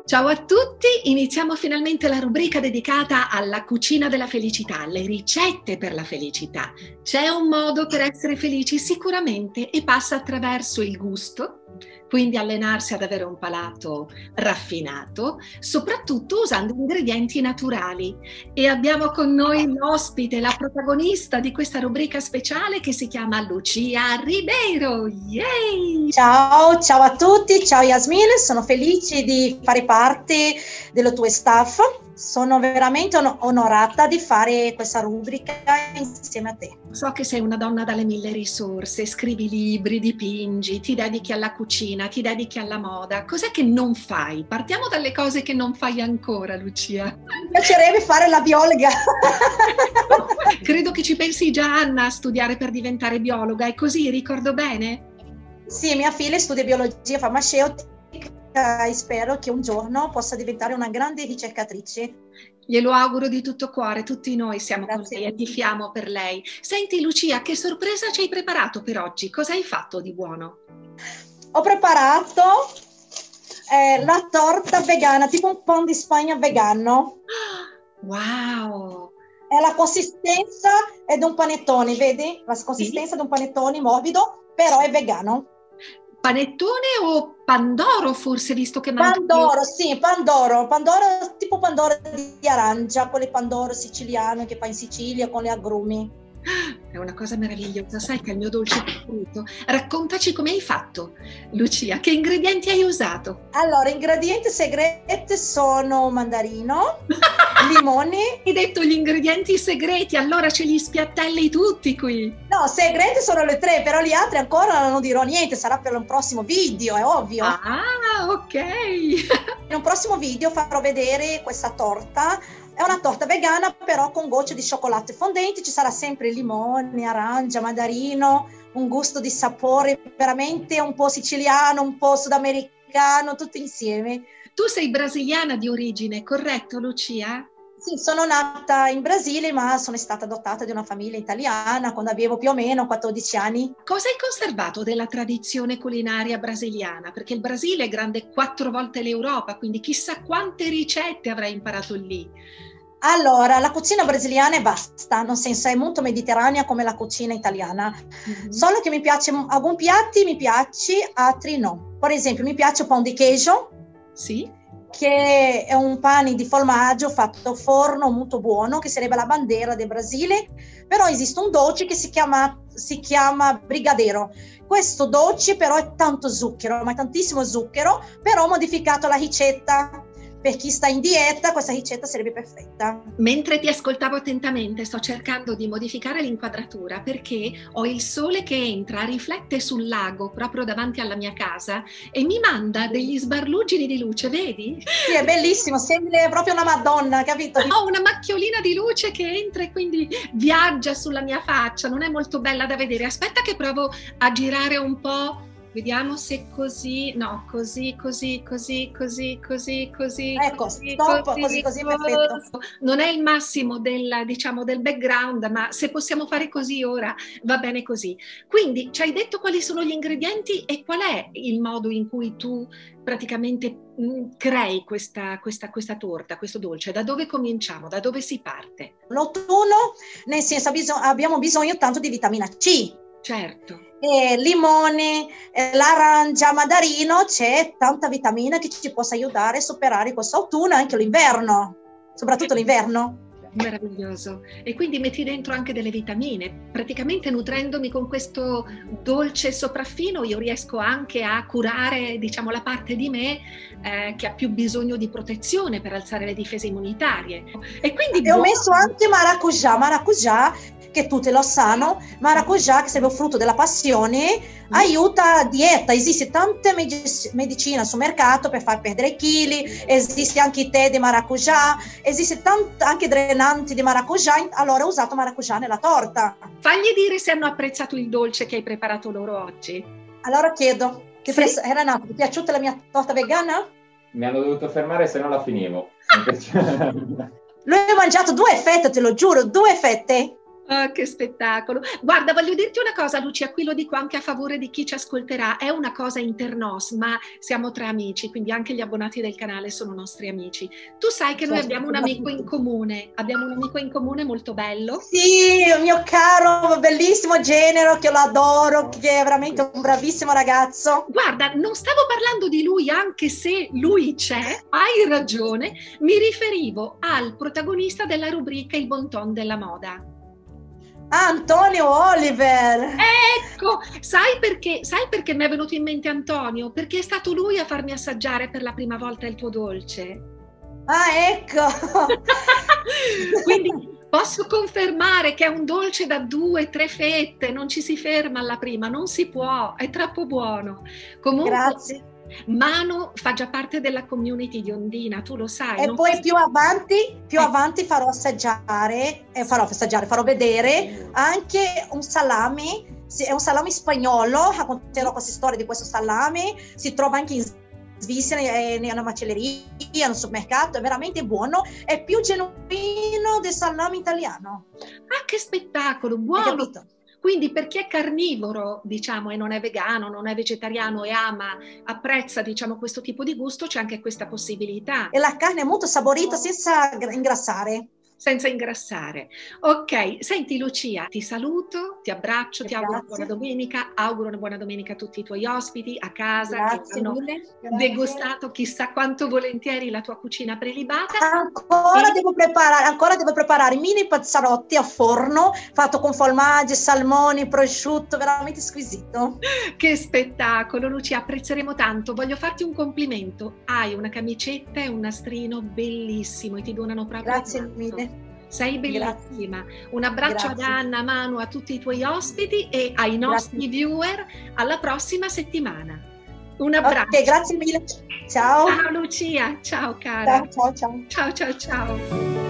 Ciao a tutti, iniziamo finalmente la rubrica dedicata alla cucina della felicità, le ricette per la felicità. C'è un modo per essere felici sicuramente e passa attraverso il gusto, quindi allenarsi ad avere un palato raffinato, soprattutto usando ingredienti naturali. E abbiamo con noi l'ospite, la protagonista di questa rubrica speciale che si chiama Lucia Ribeiro. Yay! Ciao a tutti, ciao Yasmin, sono felice di fare parte dello tuo staff. Sono veramente onorata di fare questa rubrica insieme a te. So che sei una donna dalle mille risorse, scrivi libri, dipingi, ti dedichi alla cucina, ti dedichi alla moda. Cos'è che non fai? Partiamo dalle cose che non fai ancora, Lucia. Mi piacerebbe fare la biologa. Credo che ci pensi già Anna a studiare per diventare biologa, è così, ricordo bene? Sì, mia figlia studia biologia farmaceutica e spero che un giorno possa diventare una grande ricercatrice. Glielo auguro di tutto cuore, tutti noi siamo Grazie. con lei e tifiamo per lei. Senti Lucia, che sorpresa ci hai preparato per oggi? Cosa hai fatto di buono? Ho preparato la torta vegana, tipo un pan di Spagna vegano. Wow! È la consistenza di un panettone, vedi? La consistenza di un panettone morbido, però è vegano. Panettone o pandoro forse, visto che manca? Pandoro, sì, pandoro, tipo pandoro di arancia, quelle pandoro siciliano che fa in Sicilia con le agrumi. È una cosa meravigliosa, sai che è il mio dolce preferito. Raccontaci come hai fatto, Lucia, che ingredienti hai usato? Allora, ingredienti segreti sono mandarino, limone. Hai detto gli ingredienti segreti, allora ce li spiattelli tutti qui. No, segreti sono le 3, però gli altri ancora non dirò niente, sarà per un prossimo video, è ovvio. Ah, ok. In un prossimo video farò vedere questa torta. È una torta vegana, però con gocce di cioccolato fondente, ci sarà sempre limone, arancia, mandarino, un gusto di sapore veramente un po' siciliano, un po' sudamericano, tutto insieme. Tu sei brasiliana di origine, corretto Lucia? Sì, sono nata in Brasile, ma sono stata adottata da una famiglia italiana quando avevo più o meno 14 anni. Cosa hai conservato della tradizione culinaria brasiliana? Perché il Brasile è grande 4 volte l'Europa, quindi chissà quante ricette avrai imparato lì. Allora, la cucina brasiliana è vasta, nel senso è molto mediterranea come la cucina italiana. Solo che mi piace, alcuni piatti mi piace, altri no. Per esempio, mi piace il pan di queijo. Sì. Che è un pane di formaggio fatto a forno molto buono, che sarebbe la bandiera del Brasile, però esiste un dolce che si chiama brigadeiro. Questo dolce però è tanto zucchero, ma è tantissimo zucchero, però ho modificato la ricetta. Per chi sta in dieta questa ricetta sarebbe perfetta. Mentre ti ascoltavo attentamente sto cercando di modificare l'inquadratura perché ho il sole che entra, riflette sul lago proprio davanti alla mia casa e mi manda degli sbarluggini di luce, vedi? Sì, è bellissimo, sembra proprio una Madonna, capito? Ho una macchiolina di luce che entra e quindi viaggia sulla mia faccia, non è molto bella da vedere. Aspetta che provo a girare un po'. Vediamo se così, no, così. Ecco, stop, così, perfetto. Non è il massimo del background, ma se possiamo fare così ora va bene così. Quindi ci hai detto quali sono gli ingredienti e qual è il modo in cui tu praticamente crei questa torta, questo dolce. Da dove cominciamo? Da dove si parte? L'autunno, nel senso abbiamo bisogno tanto di vitamina C. Certo. Limone, l'arancia, mandarino, c'è tanta vitamina che ci possa aiutare a superare questo autunno e anche l'inverno, soprattutto l'inverno. Meraviglioso. E quindi metti dentro anche delle vitamine. Praticamente nutrendomi con questo dolce sopraffino io riesco anche a curare, diciamo, la parte di me che ha più bisogno di protezione per alzare le difese immunitarie. E quindi ho messo anche maracujá, che tutti lo sanno, maracujá, che sarebbe il frutto della passione, aiuta a dieta. Esiste tante medicine sul mercato per far perdere chili, esiste anche il tè di maracujá, esiste anche drenanti di maracujá, allora ho usato maracujá nella torta. Fagli dire se hanno apprezzato il dolce che hai preparato loro oggi. Allora chiedo, Renato, ti è piaciuta la mia torta vegana? Mi hanno dovuto fermare se non la finivo. Lui ha mangiato 2 fette, te lo giuro, 2 fette. Oh, che spettacolo. Guarda, voglio dirti una cosa, Lucia, qui lo dico anche a favore di chi ci ascolterà, è una cosa internos, ma siamo tra amici, quindi anche gli abbonati del canale sono nostri amici. Tu sai che noi abbiamo un amico in comune molto bello. Sì, il mio caro, bellissimo Genero, che lo adoro, che è veramente un bravissimo ragazzo. Guarda, non stavo parlando di lui, anche se lui c'è, hai ragione, mi riferivo al protagonista della rubrica Il Bon Ton della moda. Antonio Oliver! Ecco, sai perché mi è venuto in mente Antonio? Perché è stato lui a farmi assaggiare per la prima volta il tuo dolce. Ah, ecco! Quindi posso confermare che è un dolce da 2-3 fette, non ci si ferma alla prima, non si può, è troppo buono. Comunque, grazie. Manu fa già parte della community di Ondina, tu lo sai. E poi più avanti farò vedere anche un salame, è un salame spagnolo, racconterò questa storia di questo salame, si trova anche in Svizzera, nella macelleria, nel supermercato, è veramente buono, è più genuino del salame italiano. Ah, che spettacolo, buono! Quindi per chi è carnivoro, diciamo, e non è vegano, non è vegetariano e apprezza, diciamo, questo tipo di gusto, c'è anche questa possibilità. E la carne è molto saporita senza ingrassare. Senza ingrassare. Ok, senti Lucia, ti saluto, ti abbraccio, ti auguro una buona domenica, auguro una buona domenica a tutti i tuoi ospiti a casa. Grazie che hanno degustato chissà quanto volentieri la tua cucina prelibata. Ancora devo preparare mini pazzarotti a forno, fatto con formaggi, salmoni, prosciutto, veramente squisito. Che spettacolo, Lucia, apprezzeremo tanto. Voglio farti un complimento, hai una camicetta e un nastrino bellissimo e ti donano proprio. Grazie mille. Sei bellissima. Un abbraccio ad Anna, a Manu, a tutti i tuoi ospiti e ai nostri viewer. Alla prossima settimana. Un abbraccio. Ok, grazie mille. Ciao. Ciao Lucia. Ciao cara. Ciao, ciao. Ciao, ciao, ciao.